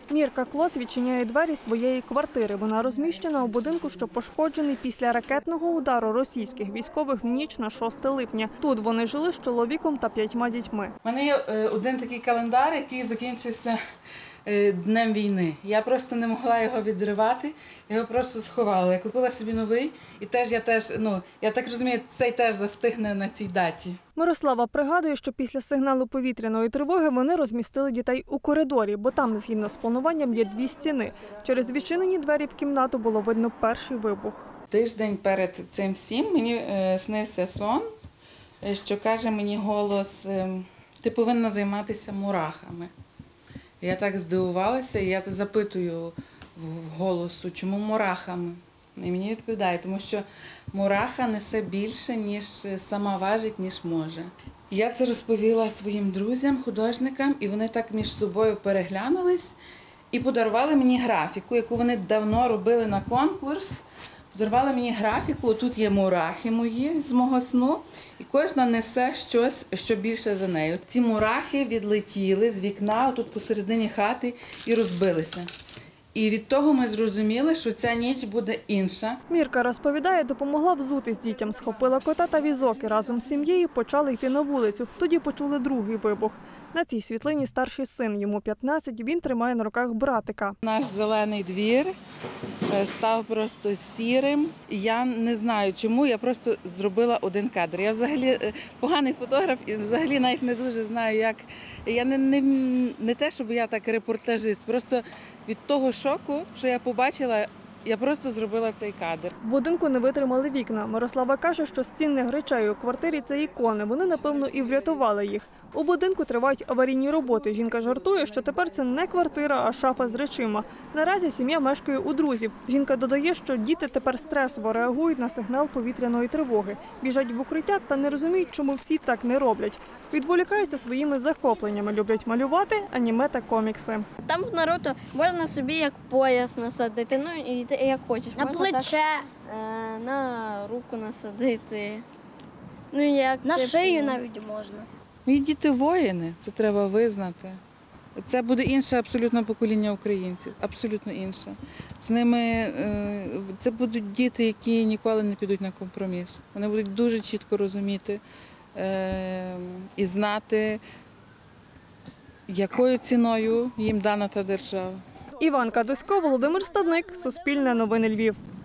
Мірка Клос відчиняє двері своєї квартири. Вона розміщена у будинку, що пошкоджений після ракетного удару російських військових в ніч на 6 липня. Тут вони жили з чоловіком та 5 дітьми. У мене є один такий календар, який закінчився днем війни. Я просто не могла його відривати, його просто сховала. Я купила собі новий, і я так розумію, цей теж застигне на цій даті. Мирослава пригадує, що після сигналу повітряної тривоги вони розмістили дітей у коридорі, бо там, згідно з плануванням, є 2 стіни. Через відчинені двері в кімнату було видно перший вибух. Тиждень перед цим всім мені снився сон, що каже мені голос: ти повинна займатися мурахами. Я так здивувалася, і я запитую в голосу, чому мурахами? І мені відповідає, тому що мураха несе більше, ніж сама важить, ніж може. Я це розповіла своїм друзям, художникам, і вони так між собою переглянулись і подарували мені графіку, яку вони давно робили на конкурс. Подарували мені графіку, тут є мурахи мої з мого сну, і кожна несе щось, що більше за нею. Ці мурахи відлетіли з вікна, тут посередині хати, і розбилися. І від того ми зрозуміли, що ця ніч буде інша. Мірка розповідає, допомогла взутись дітям, схопила кота та візок і разом з сім'єю почали йти на вулицю. Тоді почули другий вибух. На цій світлині старший син, йому 15, він тримає на руках братика. Наш зелений двір став просто сірим. Я не знаю чому, я просто зробила один кадр. Я взагалі поганий фотограф і взагалі навіть не дуже знаю, як. Я не те, щоб я так репортажист, просто від того шоку, що я побачила, я просто зробила цей кадр. В будинку не витримали вікна. Мирослава каже, що з цінних речей у квартирі – це ікони. Вони, напевно, і врятували їх. У будинку тривають аварійні роботи. Жінка жартує, що тепер це не квартира, а шафа з речима. Наразі сім'я мешкає у друзів. Жінка додає, що діти тепер стресово реагують на сигнал повітряної тривоги. Біжать в укриття та не розуміють, чому всі так не роблять. Відволікаються своїми захопленнями. Люблять малювати, аніме та комікси. Там в Наруто можна собі як пояс насадити, ну і ти як хочеш. На можна плече. Так, на руку насадити. Ну, як, На шию навіть можна. Мої діти воїни, це треба визнати. Це буде інше абсолютно покоління українців, абсолютно інше. З ними це будуть діти, які ніколи не підуть на компроміс. Вони будуть дуже чітко розуміти і знати, якою ціною їм дана та держава. Іванка Дусько, Володимир Стадник, Суспільне новини Львів.